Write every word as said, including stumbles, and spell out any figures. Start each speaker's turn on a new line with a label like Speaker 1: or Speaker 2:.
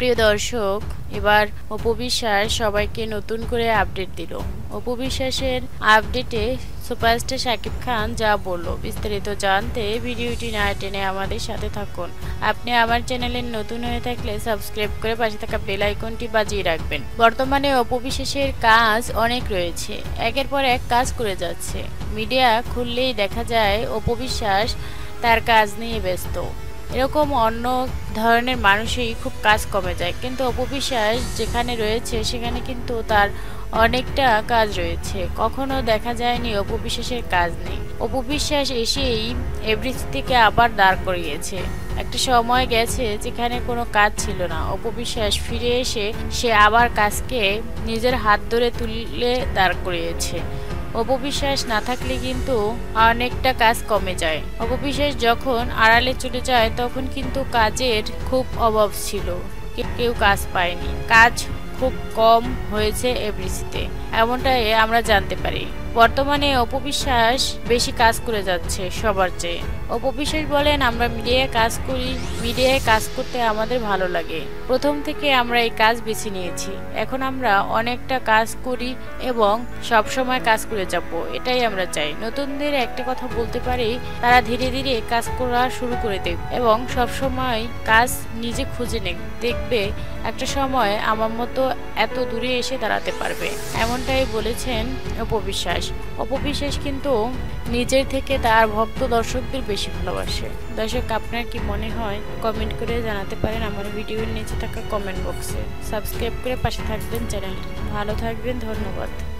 Speaker 1: প্রিয় দর্শক, এবার অপু বিশ্বাস সবাইকে নতুন করে আপডেট দিল। অপু বিশ্বাসের আপডেটে সুপারস্টার শাকিব খান যা বলল, বিস্তারিত জানতে ভিডিওটি না টেনে আমাদের সাথে থাকুন। আপনি আমার চ্যানেলে নতুন হয়ে থাকলে সাবস্ক্রাইব করে পাশে থাকা বেল আইকনটি বাজিয়ে রাখবেন। বর্তমানে অপু বিশ্বাসের কাজ অনেক রয়েছে, একের পর এক কাজ করে যাচ্ছে। মিডিয়া খুললেই দেখা যায় অপু বিশ্বাস তার কাজ নিয়ে ব্যস্ত। এরকম অন্য ধরনের মানুষই খুব কাজ কমে যায়, কিন্তু অপু বিশ্বাস যেখানে রয়েছে সেখানে কিন্তু তার অনেকটা কাজ রয়েছে। কখনো দেখা যায়নি অপু বিশ্বাসের কাজ নেই। অপু বিশ্বাস এসেই এভরিথিং থেকে আবার দাঁড় করিয়েছে। একটা সময় গেছে যেখানে কোনো কাজ ছিল না, অপু বিশ্বাস ফিরে এসে সে আবার কাজকে নিজের হাত ধরে তুলে দাঁড় করিয়েছে। অপু বিশ্বাস না থাকলে কিন্তু অনেকটা কাজ কমে যায়। অপু বিশ্বাস যখন আড়ালে চলে যায় তখন কিন্তু কাজের খুব অভাব ছিল, কেউ কাজ পায়নি, কাজ খুব কম হয়েছে এভরিথিংতে, এমনটাই আমরা জানতে পারি। বর্তমানে অপু বিশ্বাস বেশি কাজ করে যাচ্ছে সবার চেয়ে। অপু বিশ্বাস বলেন, আমরা মিডিয়ায় কাজ করি, মিডিয়ায় কাজ করতে আমাদের ভালো লাগে। প্রথম থেকে আমরা এই কাজ বেছে নিয়েছি, এখন আমরা অনেকটা কাজ করি এবং সব সময় কাজ করে যাব, এটাই আমরা চাই। নতুনদের একটা কথা বলতে পারি, তারা ধীরে ধীরে কাজ করা শুরু করে দেবে এবং সব সময় কাজ নিজে খুঁজে নেবে, দেখবে একটা সময় আমার মতো এত দূরে এসে দাঁড়াতে পারবে, এমনটাই বলেছেন অপু বিশ্বাস। অপু বিশ্বাস কিন্তু নিজের থেকে তার ভক্ত দর্শকদের বেশি ভালোবাসে। দর্শক, আপনার কি মনে হয় কমেন্ট করে জানাতে পারেন আমার ভিডিওর নিচে থাকা কমেন্ট বক্সে। সাবস্ক্রাইব করে পাশে থাকবেন চ্যানেলটি। ভালো থাকবেন, ধন্যবাদ।